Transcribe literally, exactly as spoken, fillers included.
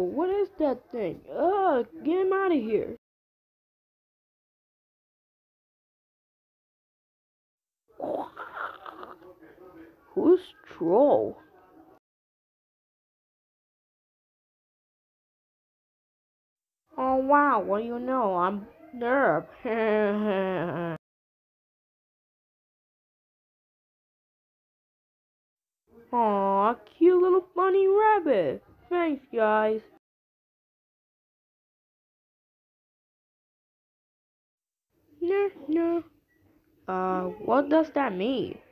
what is that thing? Ugh, get him out of here. Who's Troll? Oh wow, what do you know? I'm Nerf. Aw, cute little bunny rabbit. Thanks, guys. No, no. Uh, what does that mean?